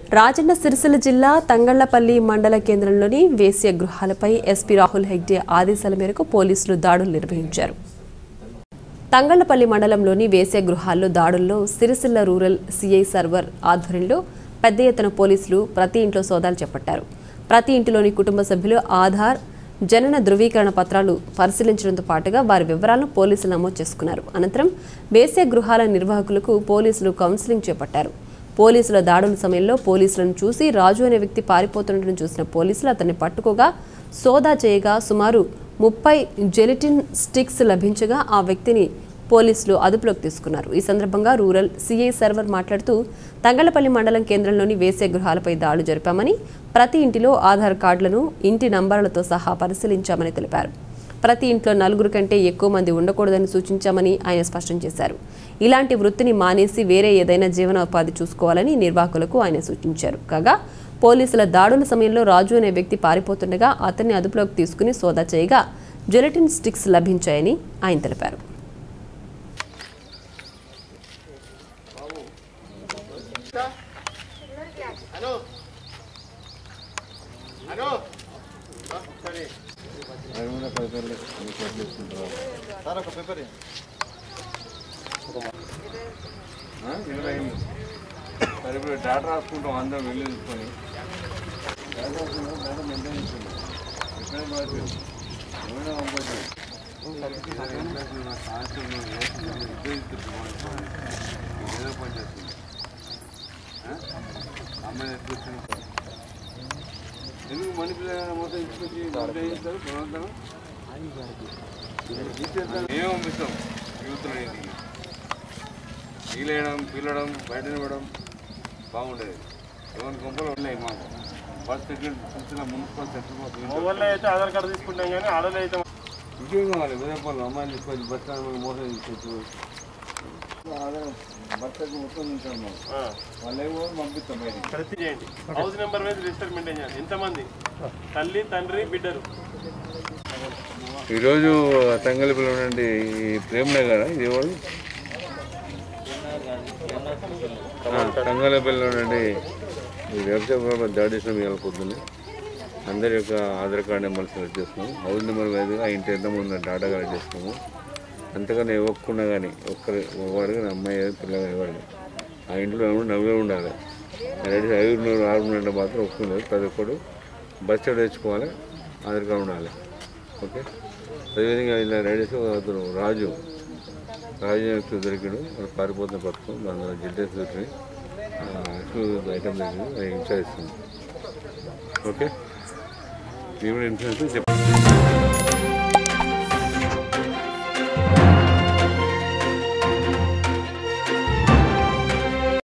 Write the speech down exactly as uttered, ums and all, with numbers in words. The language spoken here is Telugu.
రాజన్న సిరిసిల్ల జిల్లా తంగళ్లపల్లి మండల కేంద్రంలోని వేశ్య గృహాలపై ఎస్పీ రాహుల్ హెగ్డే ఆదేశాల మేరకు పోలీసులు దాడులు నిర్వహించారు. తంగళ్లపల్లి మండలంలోని వేశ్య గృహాల్లో దాడుల్లో సిరిసిల్ల రూరల్ సిఐ సర్వర్ ఆధ్వర్యంలో పెద్ద ఎత్తున పోలీసులు ప్రతి ఇంట్లో సోదాలు చేపట్టారు. ప్రతి ఇంటిలోని కుటుంబ సభ్యులు ఆధార్, జనన ధృవీకరణ పత్రాలు పరిశీలించడంతో పాటుగా వారి వివరాలను పోలీసులు నమోదు చేసుకున్నారు. అనంతరం వేశ్య గృహాల నిర్వాహకులకు పోలీసులు కౌన్సిలింగ్ చేపట్టారు. పోలీసుల దాడుల సమయంలో పోలీసులను చూసి రాజు అనే వ్యక్తి పారిపోతుండటం చూసిన పోలీసులు అతన్ని పట్టుకోగా సోదా చేయగా సుమారు ముప్పై జెలటిన్ స్టిక్స్ లభించగా ఆ వ్యక్తిని పోలీసులు అదుపులోకి తీసుకున్నారు. ఈ సందర్భంగా రూరల్ సిఐ సర్వర్ మాట్లాడుతూ తంగళ్లపల్లి మండలం కేంద్రంలోని వేశ్య గృహాలపై దాడులు జరిపామని, ప్రతి ఇంటిలో ఆధార్ కార్డులను ఇంటి నంబర్లతో సహా పరిశీలించామని తెలిపారు. ప్రతి ఇంట్లో నలుగురు కంటే ఎక్కువ మంది ఉండకూడదని సూచించామని ఆయన స్పష్టం చేశారు. ఇలాంటి వృత్తిని మానేసి వేరే ఏదైనా జీవనోపాధి చూసుకోవాలని నిర్వాహకులకు ఆయన సూచించారు. కాగా పోలీసుల దాడుల సమయంలో రాజు అనే వ్యక్తి పారిపోతుండగా అతన్ని అదుపులోకి తీసుకుని సోదా చేయగా జెలటిన్ స్టిక్స్ లభించాయని ఆయన తెలిపారు. డాటా రాసుకుంటాం అందరం వెళ్ళి చూసుకొని ఏదో పని చేస్తుంది అమ్మాయి ఎందుకు మనీ పిల్లలు మొత్తం ఇచ్చుకొచ్చి చేస్తారు బలవంతం ఏమో మిస్తాం యూత్లో వీలేయడం పిల్లడం బయట ఇవ్వడం బాగుండేది. ఎవరి గుంపలు ఉన్నాయి మాకు first second Sircilla municipal centre అయితే ఆధార్ కార్డు తీసుకుంటాం కానీ ఆడలో అయితే ఇంకేం కావాలి ఉదయపల్లి అమ్మాయిలు తీసుకొచ్చి బస్ స్టాండ్ మోసం తీసుకోవచ్చు. ఆధార్ బస్ మొత్తం ఉంటాం మాకు వాళ్ళు ఏమో పంపిస్తాం బయట ప్రతి చేయండి. హౌస్ నెంబర్ మీద రిజిస్టర్ మెయింటైన్ చేయాలి. ఎంతమంది తల్లి తండ్రి బిడ్డరు. ఈరోజు తంగళ్లపల్లి నుండి ప్రేమ్ నగర్ ఇది ఎవరు తంగళ్లపల్లి నుండి వ్యవసాయ దాడి చేసినాం. ఇవాళ పొద్దున్న అందరి యొక్క ఆధార్ కార్డు నెంబర్ సెలెక్ట్ చేసుకున్నాము. హౌస్ నెంబర్ మీద ఆ ఇంటి ఎంతమంది డాటా కలెక్ట్ చేసుకున్నాము. అంతకన్నా ఇవ్వకుండా కానీ ఒక్కరు ఒకవాడు కానీ అమ్మాయి పిల్లగా ఇవ్వండి. ఆ ఇంట్లో నలుగురు ఉండాలి. రెడీ ఐదున్నర ఆరున్నర మాత్రం ఒప్పుకున్నారు. ప్రతి ఒక్కరు బస్ స్టాండ్ తెచ్చుకోవాలి, ఆధార్ కార్డు ఉండాలి. ఓకే, అదేవిధంగా ఇలా రెడీ అతను రాజు రాజు వ్యక్తి దొరికాడు. వాళ్ళు పారిపోతున్న పథకం దాని జిల్టెస్ దొరికినాయి. ఐటమ్ దొరికింది, అది విచారిస్తుంది. ఓకే, మీ కూడా ఇన్సూరెన్స్ చెప్పండి.